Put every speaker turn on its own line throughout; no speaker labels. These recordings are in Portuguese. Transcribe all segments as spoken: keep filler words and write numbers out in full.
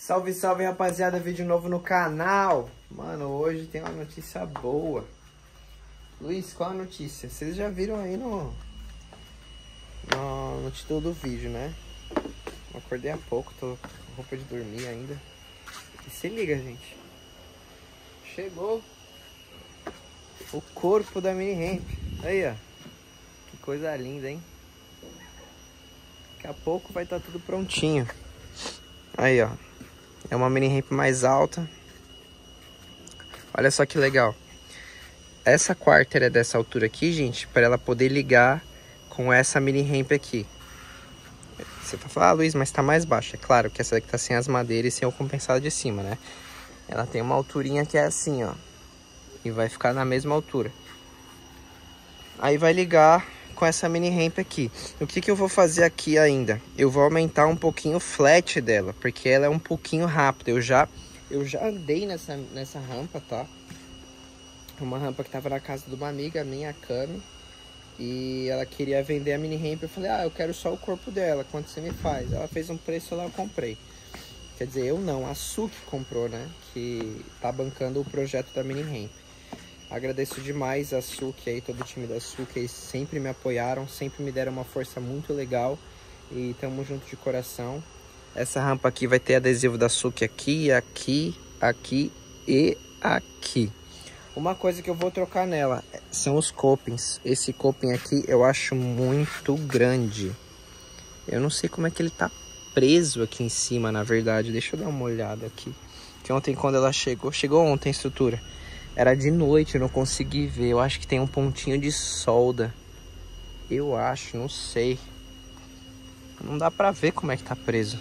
Salve, salve, rapaziada, vídeo novo no canal. Mano, hoje tem uma notícia boa. Luiz, qual a notícia? Vocês já viram aí no, no, no título do vídeo, né? Eu acordei há pouco, tô com roupa de dormir ainda. E se liga, gente. Chegou o corpo da mini ramp. Aí, ó. Que coisa linda, hein? Daqui a pouco vai estar tudo prontinho. Aí, ó. É uma mini ramp mais alta. Olha só que legal. Essa quarter é dessa altura aqui, gente, para ela poder ligar com essa mini ramp aqui. Você vai falar, ah, Luiz, mas tá mais baixa. É claro que essa daqui tá sem as madeiras e sem o compensado de cima, né? Ela tem uma alturinha que é assim, ó. E vai ficar na mesma altura. Aí vai ligar com essa mini ramp aqui. O que que eu vou fazer aqui ainda? Eu vou aumentar um pouquinho o flat dela, porque ela é um pouquinho rápida. Eu já, eu já andei nessa, nessa rampa, tá? Uma rampa que tava na casa de uma amiga minha, a Cami. E ela queria vender a mini ramp. Eu falei, ah, eu quero só o corpo dela, quanto você me faz? Ela fez um preço lá, eu comprei. Quer dizer, eu não, a Su que comprou, né? Que tá bancando o projeto da mini ramp. Agradeço demais a Suki aí, todo o time da Suki aí, sempre me apoiaram, sempre me deram uma força muito legal e tamo junto de coração. Essa rampa aqui vai ter adesivo da Suki aqui, aqui, aqui e aqui. Uma coisa que eu vou trocar nela são os copings. Esse coping aqui eu acho muito grande. Eu não sei como é que ele tá preso aqui em cima, na verdade. Deixa eu dar uma olhada aqui. Que ontem quando ela chegou, chegou ontem a estrutura. Era de noite, eu não consegui ver. Eu acho que tem um pontinho de solda. Eu acho, não sei. Não dá pra ver como é que tá preso.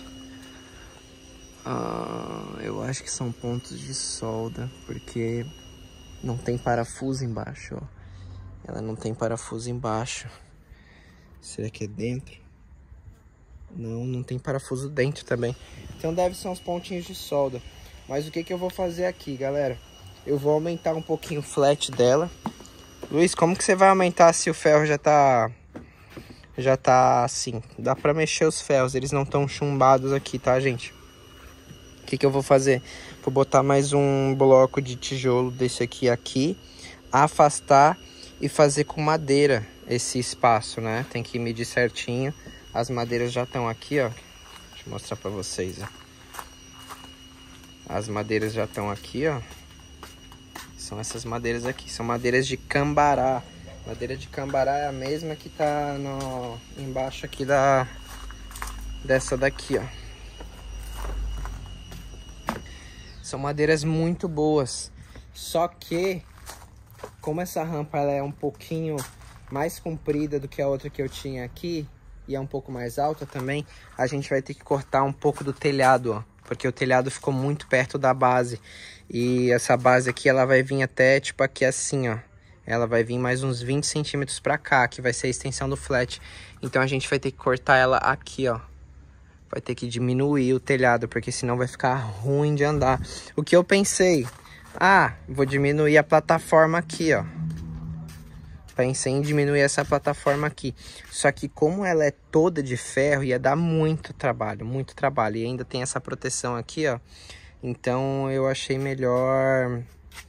Ah, eu acho que são pontos de solda. Porque não tem parafuso embaixo, ó. Ela não tem parafuso embaixo. Será que é dentro? Não, não tem parafuso dentro também. Então deve ser uns pontinhos de solda. Mas o que que eu vou fazer aqui, galera? Eu vou aumentar um pouquinho o flat dela. Luiz, como que você vai aumentar se o ferro já tá... Já tá assim? Dá pra mexer os ferros, eles não estão chumbados aqui, tá, gente? O que que eu vou fazer? Vou botar mais um bloco de tijolo desse aqui aqui. Afastar e fazer com madeira esse espaço, né? Tem que medir certinho. As madeiras já estão aqui, ó. Deixa eu mostrar pra vocês, ó. As madeiras já estão aqui, ó. São essas madeiras aqui, são madeiras de cambará. Madeira de cambará é a mesma que tá no, embaixo aqui da dessa daqui, ó. São madeiras muito boas. Só que, como essa rampa ela é um pouquinho mais comprida do que a outra que eu tinha aqui, e é um pouco mais alta também, a gente vai ter que cortar um pouco do telhado, ó. Porque o telhado ficou muito perto da base. E essa base aqui, ela vai vir até, tipo, aqui assim, ó. Ela vai vir mais uns vinte centímetros pra cá, que vai ser a extensão do flat. Então a gente vai ter que cortar ela aqui, ó. Vai ter que diminuir o telhado, porque senão vai ficar ruim de andar. O que eu pensei? Ah, vou diminuir a plataforma aqui, ó. Pensei em diminuir essa plataforma aqui. Só que como ela é toda de ferro, ia dar muito trabalho, muito trabalho. E ainda tem essa proteção aqui, ó. Então eu achei melhor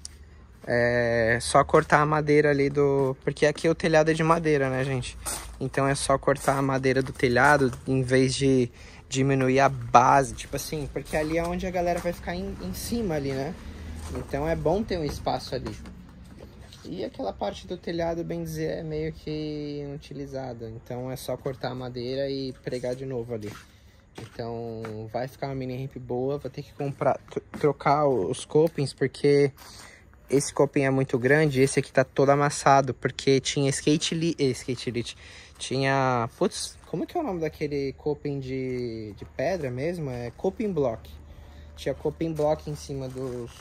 é, só cortar a madeira ali do... Porque aqui o telhado é de madeira, né, gente? Então é só cortar a madeira do telhado em vez de diminuir a base. Tipo assim, porque ali é onde a galera vai ficar em, em cima ali, né? Então é bom ter um espaço ali. E aquela parte do telhado, bem dizer, é meio que inutilizada. Então é só cortar a madeira e pregar de novo ali. Então vai ficar uma mini ramp boa. Vou ter que comprar, trocar os copings, porque esse coping é muito grande. Esse aqui tá todo amassado, porque tinha skate elite, skate elite. Tinha, putz, como que é o nome daquele coping de, de pedra mesmo? É coping block. Tinha coping block em cima dos,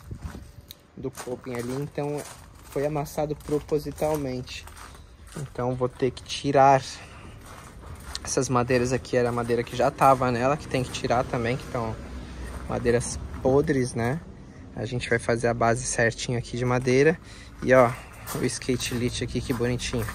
do coping ali, então foi amassado propositalmente. Então vou ter que tirar essas madeiras aqui. Era a madeira que já tava nela, que tem que tirar também, que estão madeiras podres, né? A gente vai fazer a base certinho aqui de madeira. E ó, o skate elite aqui, que bonitinho.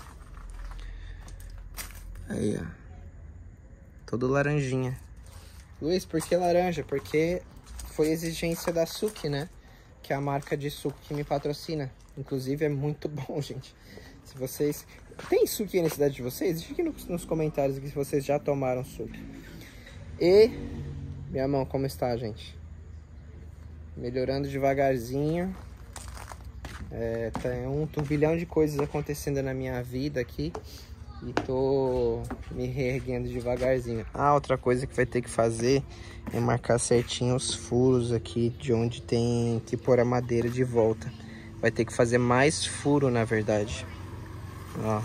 Aí, ó. Todo laranjinha. Luiz, por que laranja? Porque foi exigência da Suki, né? Que é a marca de suco que me patrocina. Inclusive é muito bom, gente. Se vocês... Tem suco aí na cidade de vocês? Deixa aqui nos, nos comentários aqui se vocês já tomaram suco. E... minha mão como está, gente? Melhorando devagarzinho. É, tem um turbilhão de coisas acontecendo na minha vida aqui. E tô me reerguendo devagarzinho. Ah, outra coisa que vai ter que fazer é marcar certinho os furos aqui de onde tem que pôr a madeira de volta. Vai ter que fazer mais furo, na verdade. Ó.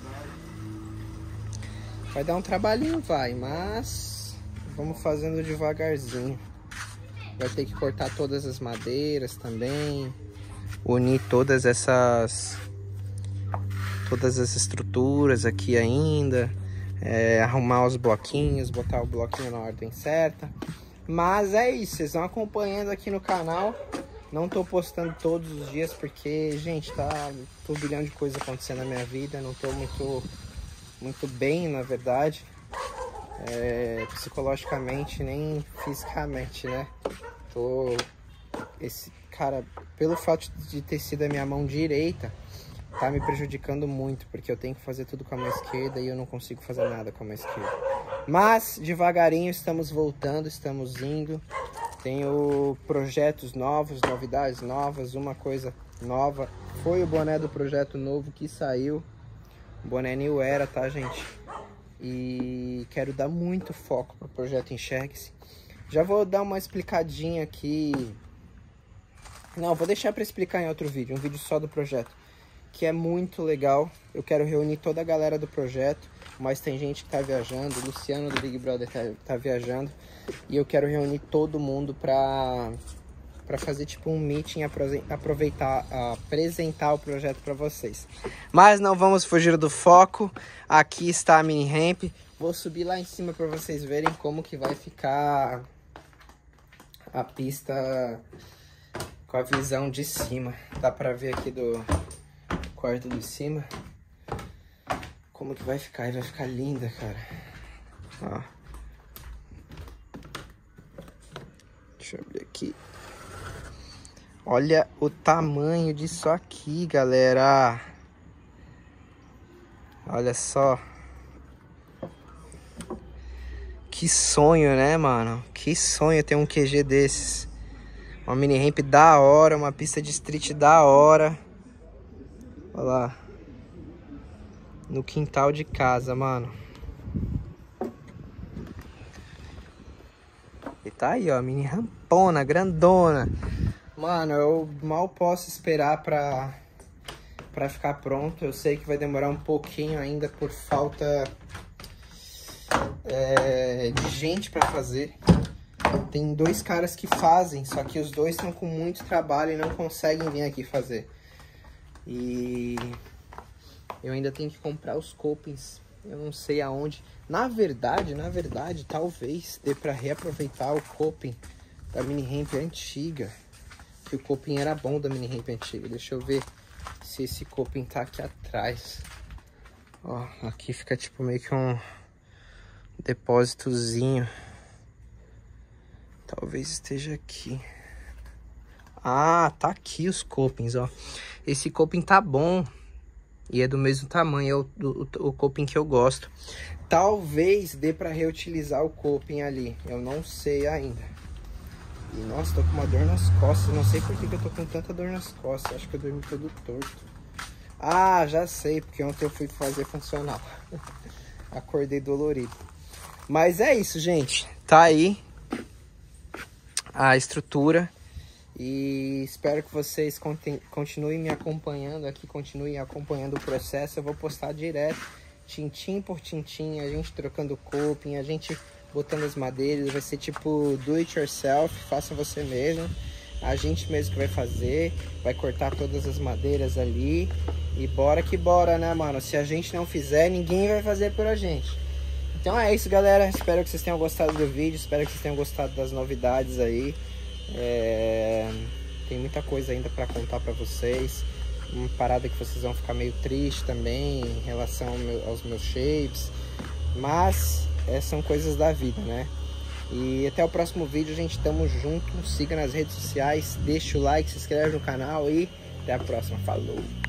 Vai dar um trabalhinho, vai, mas vamos fazendo devagarzinho. Vai ter que cortar todas as madeiras também. Unir todas essas... todas as estruturas aqui ainda. É, arrumar os bloquinhos, botar o bloquinho na ordem certa. Mas é isso, vocês vão acompanhando aqui no canal. Não tô postando todos os dias porque, gente, tá um turbilhão de coisas acontecendo na minha vida. Não tô muito, muito bem, na verdade. É, psicologicamente, nem fisicamente, né? Tô... Esse cara, pelo fato de ter sido a minha mão direita, tá me prejudicando muito, porque eu tenho que fazer tudo com a mão esquerda e eu não consigo fazer nada com a mão esquerda. Mas, devagarinho, estamos voltando, estamos indo. Tenho projetos novos, novidades novas, uma coisa nova. Foi o boné do projeto novo que saiu. O boné New Era, tá, gente? E quero dar muito foco pro projeto Enxergue-se. Já vou dar uma explicadinha aqui. Não, vou deixar para explicar em outro vídeo, um vídeo só do projeto. Que é muito legal. Eu quero reunir toda a galera do projeto, mas tem gente que tá viajando. O Luciano do Big Brother tá, tá viajando. E eu quero reunir todo mundo pra, pra fazer tipo um meeting, aproveitar, apresentar o projeto pra vocês. Mas não vamos fugir do foco. Aqui está a mini ramp. Vou subir lá em cima pra vocês verem como que vai ficar a pista com a visão de cima. Dá pra ver aqui do quarto de cima como que vai ficar. E vai ficar linda, cara. Ó. Deixa eu abrir aqui. Olha o tamanho disso aqui, galera. Olha só. Que sonho, né, mano? Que sonho ter um Q G desses. Uma mini ramp da hora, uma pista de street da hora. Olha lá. No quintal de casa, mano. E tá aí, ó, mini rampona, grandona. Mano, eu mal posso esperar pra, pra ficar pronto. Eu sei que vai demorar um pouquinho ainda por falta é, de gente pra fazer. Tem dois caras que fazem, só que os dois estão com muito trabalho e não conseguem vir aqui fazer. E eu ainda tenho que comprar os copings. Eu não sei aonde. Na verdade, na verdade, talvez dê pra reaproveitar o coping da mini ramp antiga. Que o coping era bom da mini ramp antiga. Deixa eu ver se esse coping tá aqui atrás. Ó, aqui fica tipo meio que um depósitozinho. Talvez esteja aqui. Ah, tá aqui os copings, ó. Esse coping tá bom. E é do mesmo tamanho, é o, o, o coping que eu gosto. Talvez dê pra reutilizar o coping ali. Eu não sei ainda. E nossa, tô com uma dor nas costas. Não sei por que, que eu tô com tanta dor nas costas. Acho que eu dormi todo torto. Ah, já sei. Porque ontem eu fui fazer funcional. Acordei dolorido. Mas é isso, gente. Tá aí a estrutura. E espero que vocês continuem me acompanhando aqui, continuem acompanhando o processo. Eu vou postar direto, tintim por tintim, a gente trocando coping, a gente botando as madeiras. Vai ser tipo do it yourself, faça você mesmo. A gente mesmo que vai fazer, vai cortar todas as madeiras ali. E bora que bora, né, mano? Se a gente não fizer, ninguém vai fazer por a gente. Então é isso, galera. Espero que vocês tenham gostado do vídeo, espero que vocês tenham gostado das novidades aí. É... Tem muita coisa ainda pra contar pra vocês. Uma parada que vocês vão ficar meio triste também em relação ao meu, aos meus shapes. Mas é, são coisas da vida, né? E até o próximo vídeo, gente. Tamo junto. Siga nas redes sociais, deixa o like, se inscreve no canal e até a próxima. Falou!